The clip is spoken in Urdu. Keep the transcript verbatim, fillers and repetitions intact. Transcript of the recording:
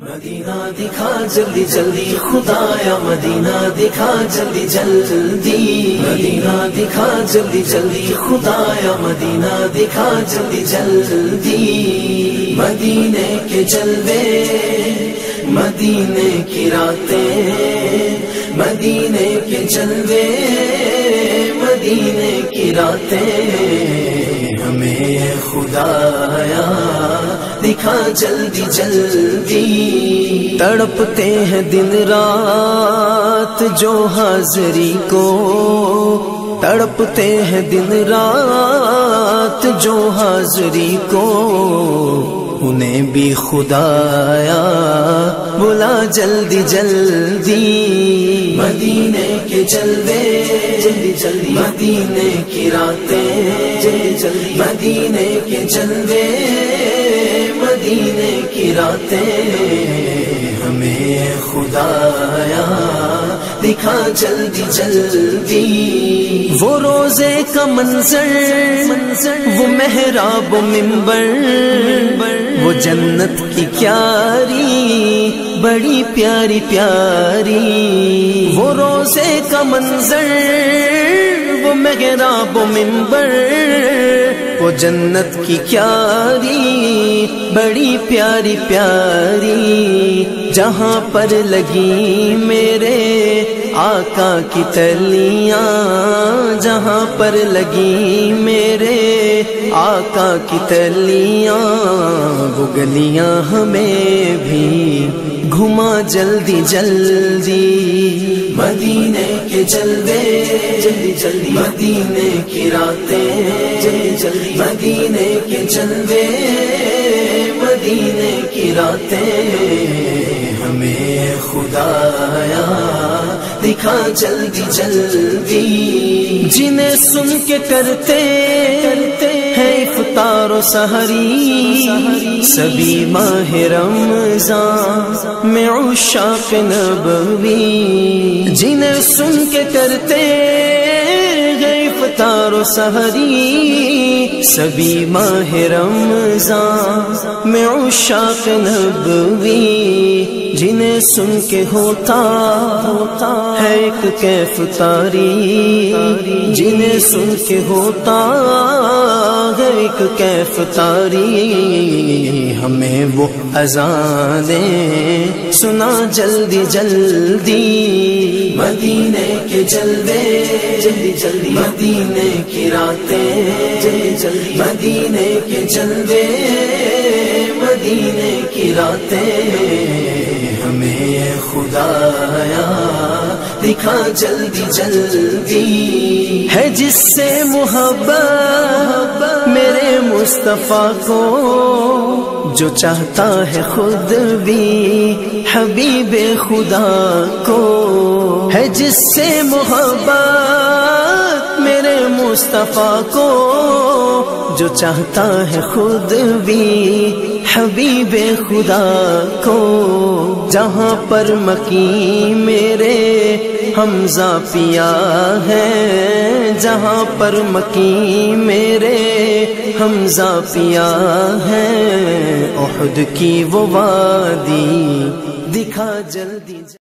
مدینہ دکھا جلدی جلدی خدایا مدینہ دکھا جلدی جلدی مدینہ دکھا جلدی جلدی خدایا مدینہ دکھا جلدی جلدی مدینے کے جلوے مدینے کی راتیں مدینے کے جلوے مدینے کی راتیں ہمیں خدایا دکھا جلدی جلدی تڑپتے ہیں دن رات جو حاضری کو تڑپتے ہیں دن رات جو حاضری کو انہیں بھی خدایا بلا جلدی جلدی مدینے کے جلوے جلدی جلدی مدینے کی راتیں جلدی جلدی مدینے کے جلوے مدینے کی راتیں ہمیں خدایا دکھا جلدی جلدی وہ روزے کا منظر وہ محراب و منبر وہ جنت کی کیاری بڑی پیاری پیاری وہ روزے کا منظر وہ محراب و منبر وہ جنت کی کیاری بڑی پیاری پیاری جہاں پر لگی میرے آقا کی تلیاں جہاں پر لگی میرے آقا کی تلیاں وہ گلیاں ہمیں بھی گھما جلدی جلدی مدینے کے جلوے جلدی جلدی مدینے کی راتیں جلدی جلدی مدینے کے جلوے مدینے کی راتیں ہمیں خدایا دکھا جلدی جلدی جنہیں سن کے کرتے ہیں افطار و سحری سبھی ماہ رمضان میں عشاق نبوی جنہیں سن کے کرتے ہیں افطار و سحری سبھی ماہ رمضان میں عشاق نبوی جنہیں سن کے ہوتا ہے ایک کیف تاری جنہیں سن کے ہوتا ہے ایک کیف تاری ہمیں وہ اذانیں سنا جلدی جلدی مدینے کے جلوے جلدی جلدی مدینے کی راتیں جلدی جلدی مدینے کے جلوے مدینے کی راتیں ہمیں خدایا دکھا جلدی جلدی ہے جس سے محبت میرے مصطفیٰ کو جو چاہتا ہے خود بھی حبیب خدا کو ہے جس سے محبت میرے مصطفیٰ کو جو چاہتا ہے خود بھی حبیب خدا کو جہاں پر مکی میرے حمزہ پیا ہے جہاں پر مکی میرے حمزہ پیا ہے احد کی وہ وادی دکھا جلدی